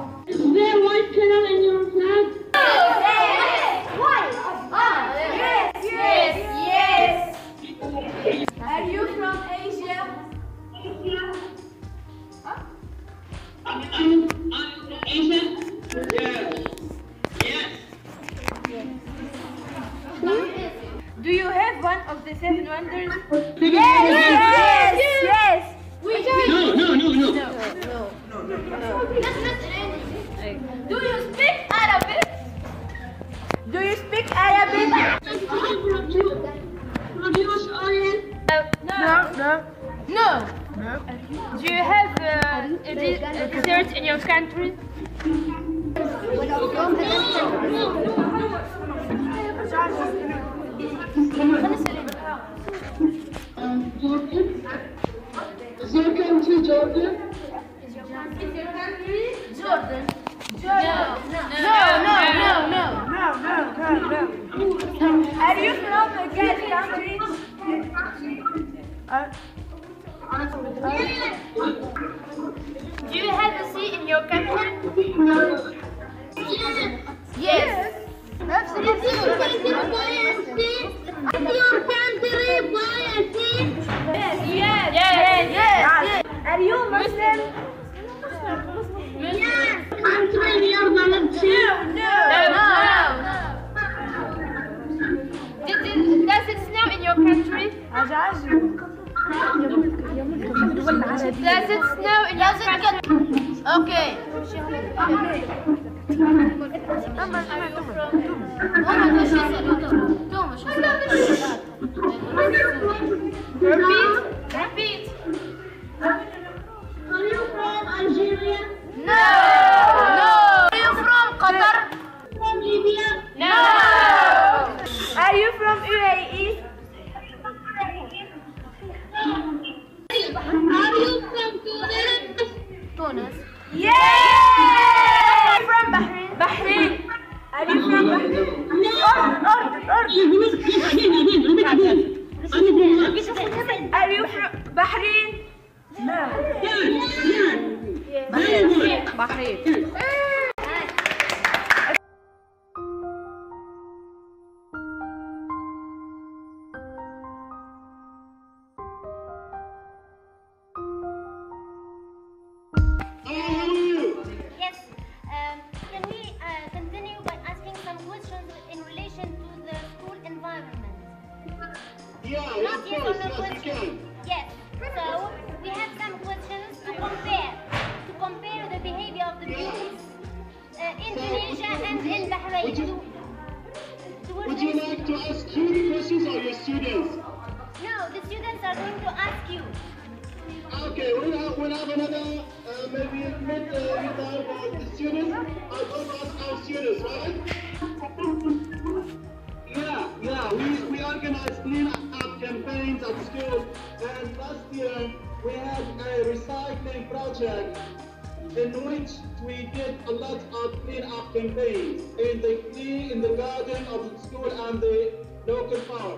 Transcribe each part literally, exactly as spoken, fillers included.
Is there white color in your flag? Yes! White! Ah! Yes! Yes! Yes! Are you from Asia? Huh? I'm, I'm from Asia? Yes. Yes. Do you have one of the seven wonders? Yes! Yes! Yes! Wait, no, no, no, no. No. No. That's not in English. Do you speak Arabic? Do you speak Arabic? From U S oil? No. No. No. No. Do you have uh, a de- a desert in your country? Um, Jordan? Is your country Jordan? Is your country Jordan? Jordan. No. No. No. No. No. No. No. No. No. Are you from a gas country? Uh, Do you have a sea in your country? Yes. Yes. Absolutely. Is your country by a sea? Is your country by a sea? Yes. Yes. Yes. Yes. Are you Muslim? Yes. Country near Valencia? No. No. No. Did, did, does it snow in your country? Does it snow in your country? Okay. Repeat. Repeat. Are you from Algeria? No. No. Are you from Qatar? From Libya? No. Are you from U A E? Are you from Tunis? Tunis. Yeah! From Bahrain. Bahrain. Are you from Bahrain? No. Are you from Bahrain? No. Yes. Bahrain. Bahrain. Yes. Um, can we uh, continue by asking some questions in relation to the school environment? Yeah, Not of yes course, or no yes, we questions. can. Yes. So we have some questions to compare, to compare the behavior of the pupils uh, in Tunisia and in Bahrain. Would you, To- towards would you the- like to ask you the questions or your students? No, the students are going to ask you. Okay, we'll have, we'll have another, uh, maybe mid uh, mid time for the students. I'll go to ask our students, right? Yeah, yeah, we, we organize clean up campaigns at school, and last year we had a recycling project in which we did a lot of clean up campaigns in the clean, in the garden of the school and the local park.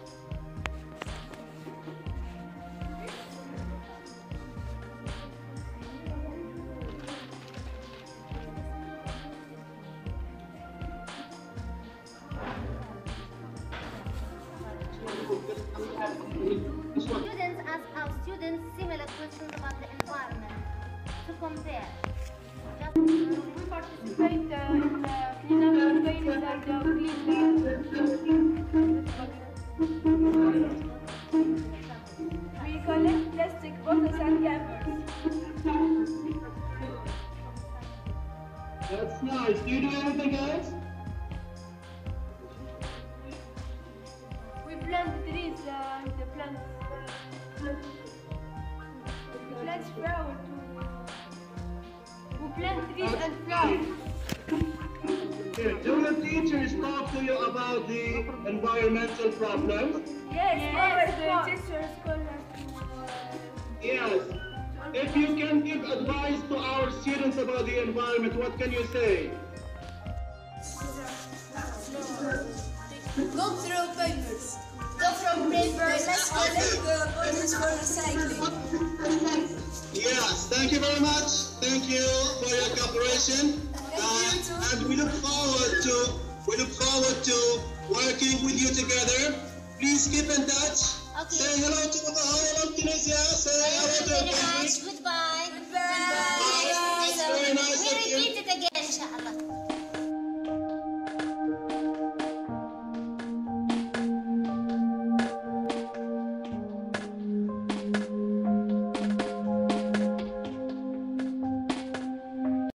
Students ask our students similar questions about the environment to compare. Just We participate uh, in the cleanup campaigns and uh, clean the We collect plastic bottles and campers. That's nice. Do you do anything else? We plant trees uh, and the plants. Uh, plants flower too. We plant trees and flowers. Okay. Do your teachers talk to you about the environmental problems? Yes, yes, our teachers call us. Yes. If you can give advice to our students about the environment, what can you say? Don't throw papers. Don't throw papers. Let's collect the bottles for recycling. Yes, thank you very much. Thank you for your cooperation. Uh, and we look forward to we look forward to working with you together. Please keep in touch. Okay. Say hello to the whole of Tunisia. Say hello Thank to you the very country. much. Goodbye. Goodbye.